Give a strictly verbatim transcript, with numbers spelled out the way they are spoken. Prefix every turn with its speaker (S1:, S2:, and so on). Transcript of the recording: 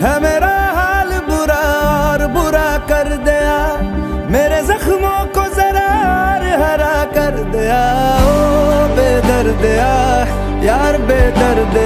S1: है मेरा हाल बुरा और बुरा कर दिया, मेरे जख्मों को जरा हरा कर दिया। ओ बेदर्दिया यार बेदर्द